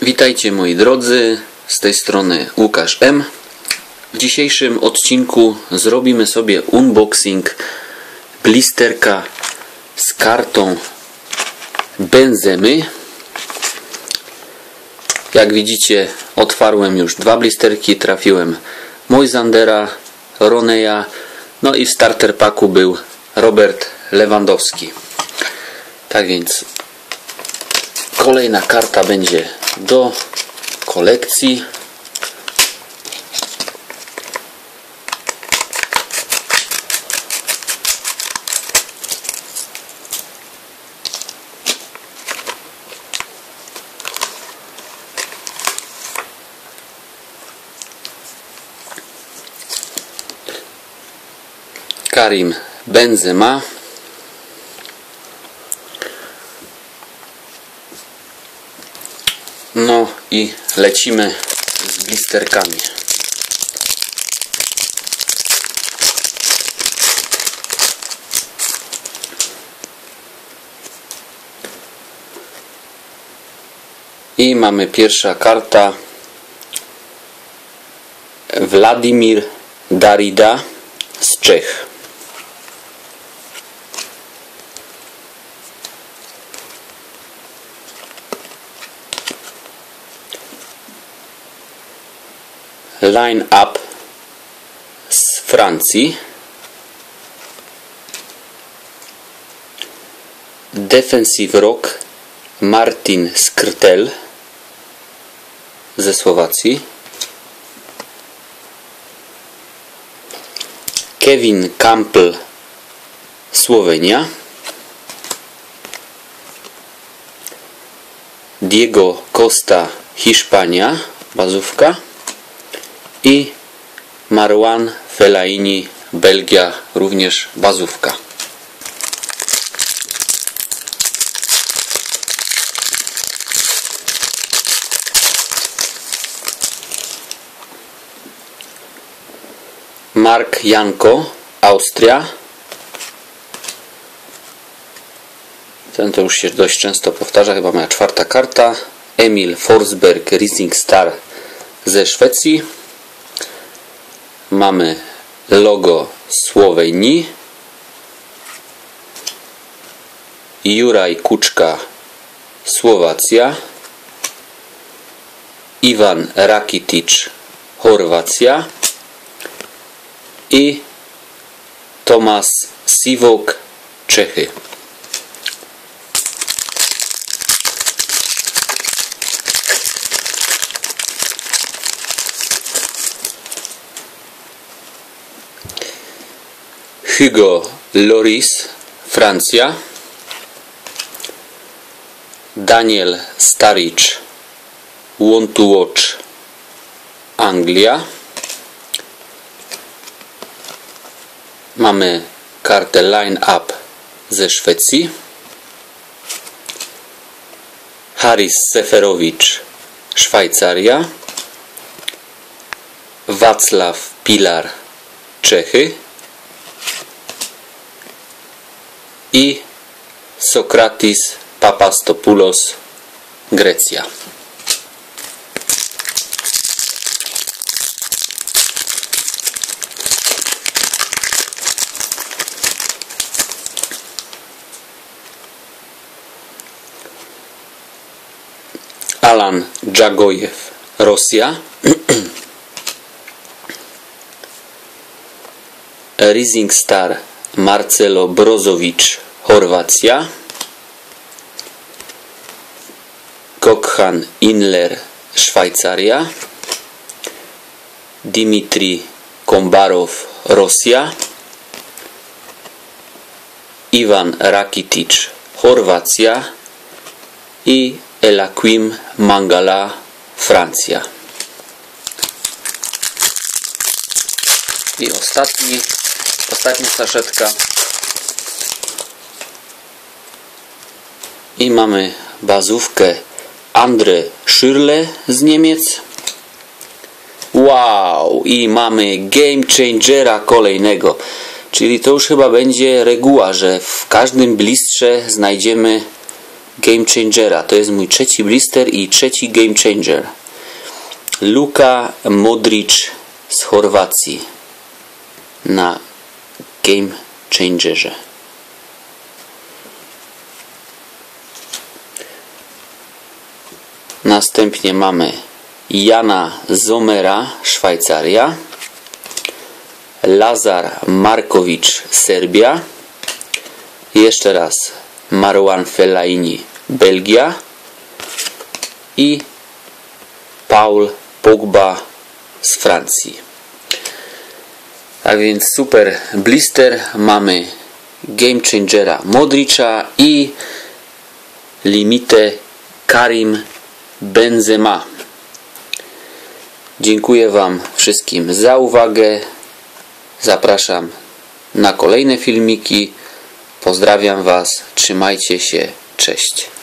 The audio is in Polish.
Witajcie moi drodzy, z tej strony Łukasz M. W dzisiejszym odcinku zrobimy sobie unboxing blisterka z kartą Benzemy. Jak widzicie, otwarłem już dwa blisterki, trafiłem Moisandera, Roneya, no i w starter packu był Robert Lewandowski. Tak więc kolejna karta będzie do kolekcji. Karim Benzema. No i lecimy z blisterkami. I mamy pierwsza karta. Wladimir Darida z Czech. Line-up z Francji. Defensive Rock Martin Skrtel ze Słowacji. Kevin Campbell Słowenia. Diego Costa Hiszpania bazówka. I Marouane Fellaini Belgia również bazówka. Mark Janko Austria. Ten to już się dość często powtarza, chyba moja czwarta karta. Emil Forsberg Rising Star ze Szwecji. Mamy logo Słowenii. Juraj Kuczka Słowacja. Ivan Rakitic Chorwacja. I Tomas Sivok Czechy. Hugo Lloris Francja. Daniel Sturridge Want to Watch Anglia. Mamy kartę Line-up ze Szwecji. Haris Seferowicz Szwajcaria. Wacław Pilar Czechy. I Sokratis Papastopoulos Grecja. Alan Dżagojew Rosja. Rising Star Marcelo Brozovic Chorwacja. Kokhan Inler Szwajcaria. Dimitri Kombarow Rosja. Ivan Rakitic Chorwacja i Elaquim Mangala Francja. I ostatnia saszetka. I mamy bazówkę Andre Schürrle z Niemiec. Wow! I mamy Game Changera kolejnego. Czyli to już chyba będzie reguła, że w każdym blistrze znajdziemy Game Changera. To jest mój trzeci blister i trzeci Game Changer. Luka Modric z Chorwacji na Game Changerze. Następnie mamy Jana Zommera, Szwajcaria, Lazar Markovic, Serbia, jeszcze raz Marwan Fellaini, Belgia i Paul Pogba z Francji. A więc super blister. Mamy Game Changera Modrica i limitę Karim Benzema. Dziękuję Wam wszystkim za uwagę. Zapraszam na kolejne filmiki. Pozdrawiam Was. Trzymajcie się. Cześć.